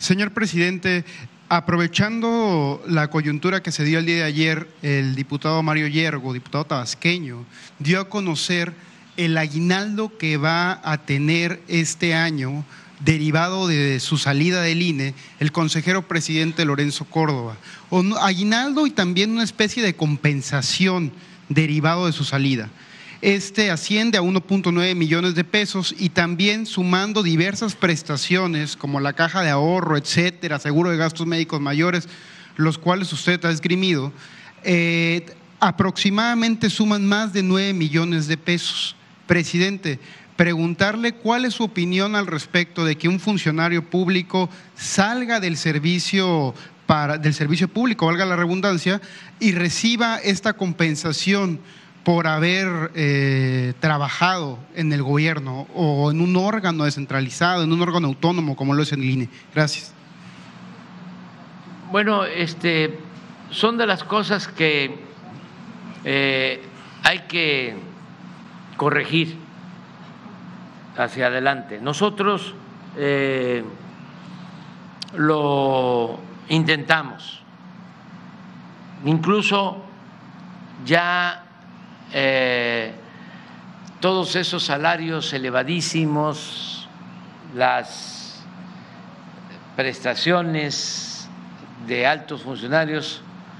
Señor presidente, aprovechando la coyuntura que se dio el día de ayer, el diputado Mario Yergo, diputado tabasqueño, dio a conocer el aguinaldo que va a tener este año derivado de su salida del INE, el consejero presidente Lorenzo Córdoba. Aguinaldo y también una especie de compensación derivado de su salida. Este asciende a 1.9 millones de pesos y también sumando diversas prestaciones como la caja de ahorro, etcétera, seguro de gastos médicos mayores, los cuales usted ha esgrimido, aproximadamente suman más de 9 millones de pesos. Presidente, preguntarle cuál es su opinión al respecto de que un funcionario público salga del servicio público, valga la redundancia, y reciba esta compensación por haber trabajado en el gobierno o en un órgano descentralizado, en un órgano autónomo como lo es el INE. Gracias. Bueno, son de las cosas que hay que corregir hacia adelante. Nosotros lo intentamos, incluso ya todos esos salarios elevadísimos, las prestaciones de altos funcionarios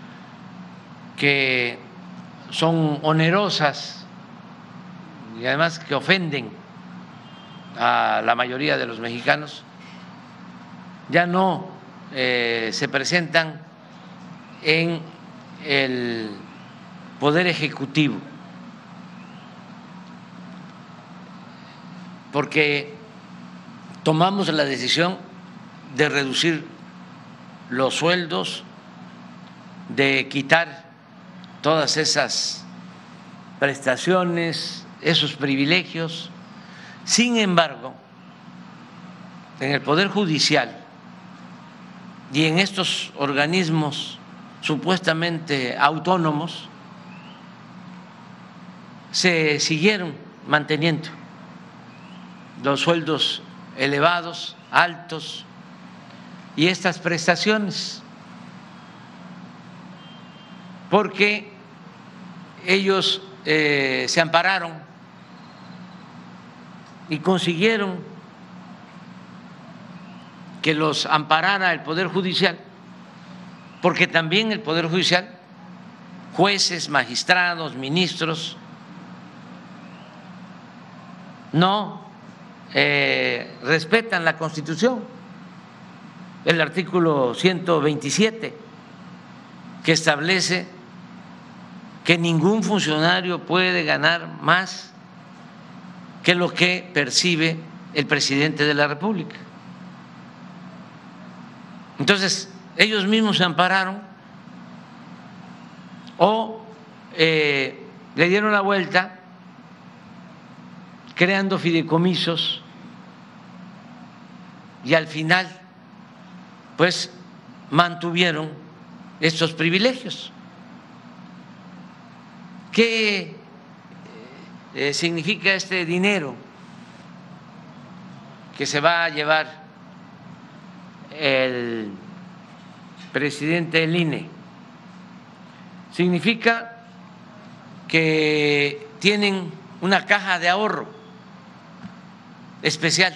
que son onerosas y además que ofenden a la mayoría de los mexicanos, ya no se presentan en el Poder Ejecutivo, porque tomamos la decisión de reducir los sueldos, de quitar todas esas prestaciones, esos privilegios. Sin embargo, en el Poder Judicial y en estos organismos supuestamente autónomos se siguieron manteniendo los sueldos elevados, altos, y estas prestaciones, porque ellos se ampararon y consiguieron que los amparara el Poder Judicial, porque también el Poder Judicial, jueces, magistrados, ministros, no respetan la Constitución, el artículo 127, que establece que ningún funcionario puede ganar más que lo que percibe el presidente de la República. Entonces, ellos mismos se ampararon o le dieron la vuelta creando fideicomisos y al final pues mantuvieron estos privilegios. ¿Qué significa este dinero que se va a llevar el presidente del INE? Significa que tienen una caja de ahorro especial.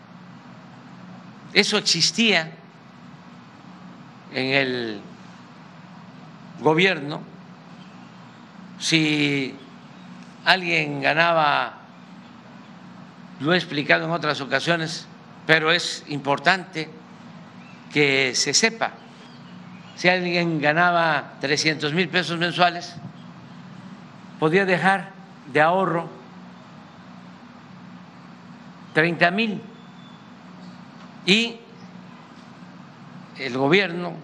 Eso existía en el gobierno. Si alguien ganaba, lo he explicado en otras ocasiones, pero es importante que se sepa, si alguien ganaba 300,000 pesos mensuales, podía dejar de ahorro 30,000 y el gobierno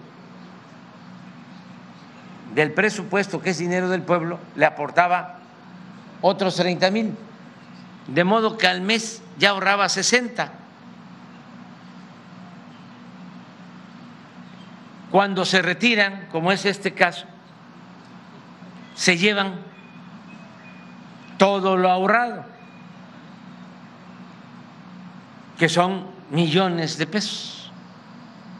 del presupuesto, que es dinero del pueblo, le aportaba otros 30,000, de modo que al mes ya ahorraba 60. Cuando se retiran, como es este caso, se llevan todo lo ahorrado, que son millones de pesos.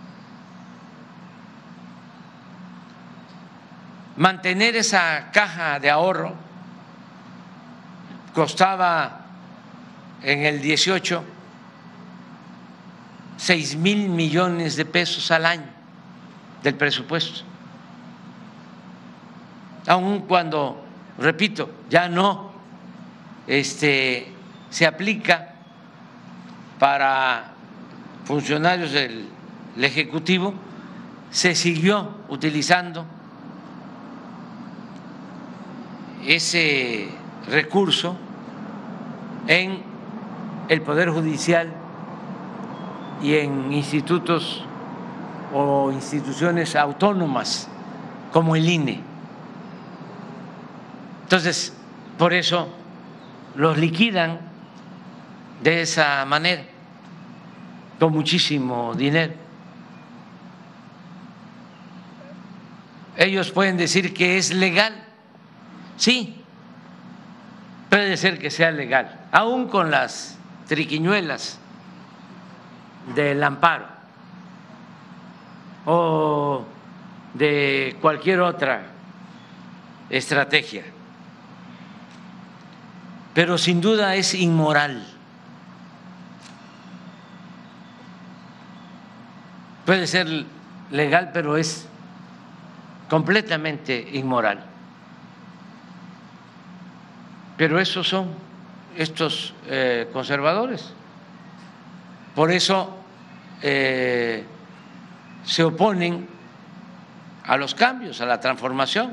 mantener esa caja de ahorro costaba en el 18 6,000 millones de pesos al año del presupuesto, aun cuando, repito, ya no se aplica para funcionarios del Ejecutivo, se siguió utilizando ese recurso en el Poder Judicial y en institutos o instituciones autónomas como el INE. Entonces, por eso los liquidan de esa manera, con muchísimo dinero. Ellos pueden decir que es legal, sí, puede ser que sea legal, aún con las triquiñuelas del amparo o de cualquier otra estrategia, pero sin duda es inmoral. Puede ser legal, pero es completamente inmoral. Pero esos son estos conservadores. Por eso se oponen a los cambios, a la transformación.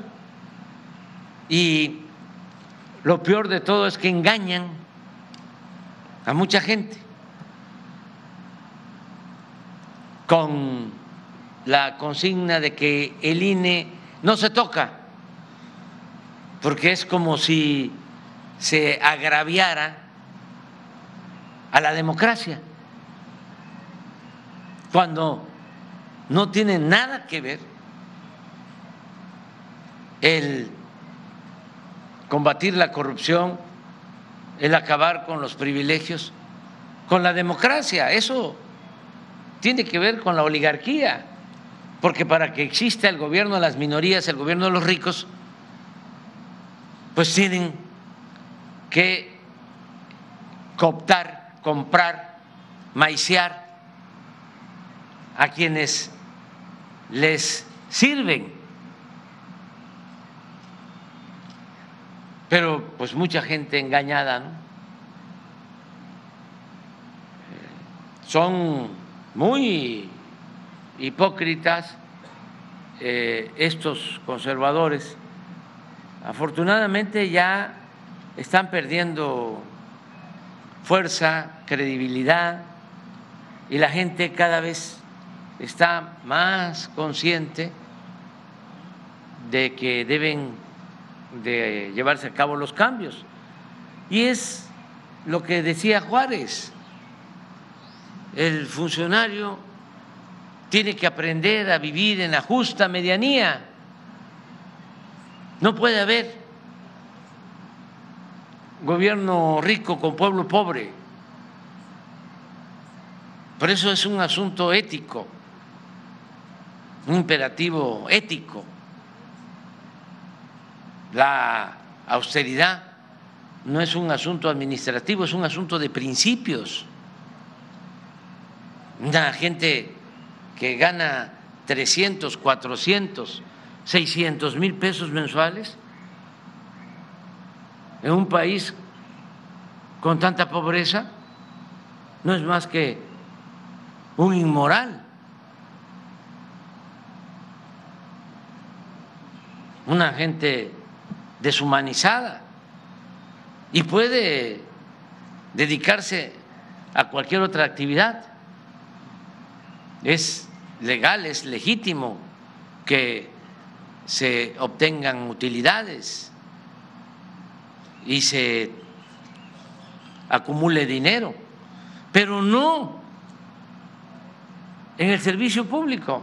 Y lo peor de todo es que engañan a mucha gente con la consigna de que el INE no se toca, porque es como si se agraviara a la democracia, cuando no tiene nada que ver el combatir la corrupción, el acabar con los privilegios, con la democracia. Eso tiene que ver con la oligarquía, porque para que exista el gobierno de las minorías, el gobierno de los ricos, pues tienen que cooptar, comprar, maiciar a quienes les sirven. Pero pues mucha gente engañada, ¿no? Son muy hipócritas estos conservadores. Afortunadamente ya están perdiendo fuerza, credibilidad, y la gente cada vez está más consciente de que deben de llevarse a cabo los cambios. Y es lo que decía Juárez: el funcionario tiene que aprender a vivir en la justa medianía. No puede haber gobierno rico con pueblo pobre. Por eso es un asunto ético, un imperativo ético. La austeridad no es un asunto administrativo, es un asunto de principios. Una gente que gana 300, 400, 600 mil pesos mensuales en un país con tanta pobreza no es más que un inmoral, una gente deshumanizada, y puede dedicarse a cualquier otra actividad. Es legal, es legítimo que se obtengan utilidades y se acumule dinero, pero no en el servicio público.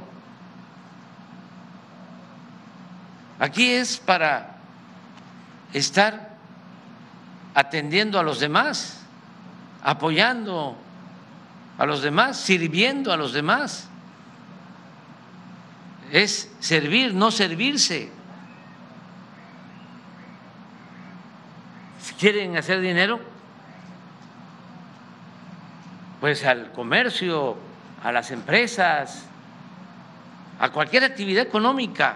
Aquí es para estar atendiendo a los demás, apoyando a los demás, sirviendo a los demás. Es servir, no servirse. quieren hacer dinero, pues al comercio, a las empresas, a cualquier actividad económica,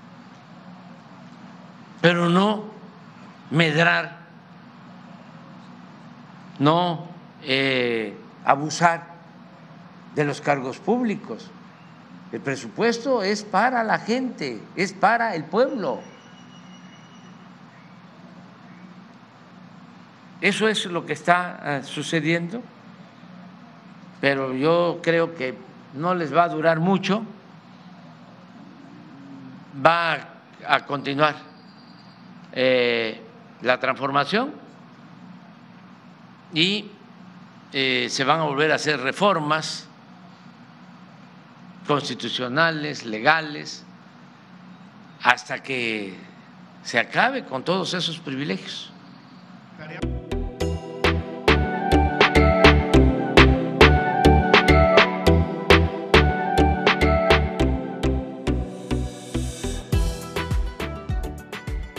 pero no medrar, no abusar de los cargos públicos. El presupuesto es para la gente, es para el pueblo. Eso es lo que está sucediendo, pero yo creo que no les va a durar mucho, va a continuar la transformación y se van a volver a hacer reformas constitucionales, legales, hasta que se acabe con todos esos privilegios.